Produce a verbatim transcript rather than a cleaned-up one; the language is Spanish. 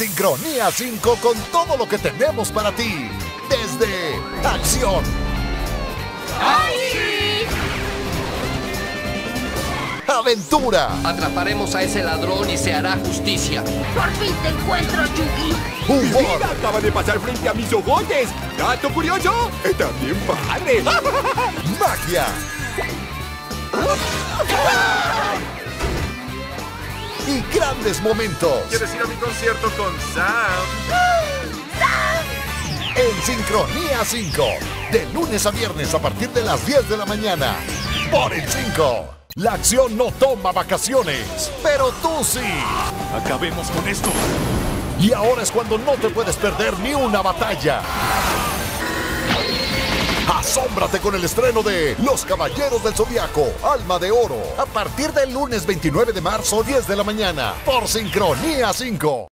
Sincronía cinco con todo lo que tenemos para ti. Desde acción, ¡Ay! aventura, Atraparemos a ese ladrón y se hará justicia. ¡Por fin te encuentro, Yugi! ¡Mi humor, vida acaba de pasar frente a mis ojos! ¡Dato curioso! ¡Está bien padre! magia y grandes momentos. ¿Quieres ir a mi concierto con Sam? En Sincronía cinco, de lunes a viernes a partir de las diez de la mañana. Por el cinco. La acción no toma vacaciones, pero tú sí. Acabemos con esto. Y ahora es cuando no te puedes perder ni una batalla. Asómbrate con el estreno de Los Caballeros del Zodiaco, Alma de Oro, a partir del lunes veintinueve de marzo, diez de la mañana, por Sincronía cinco.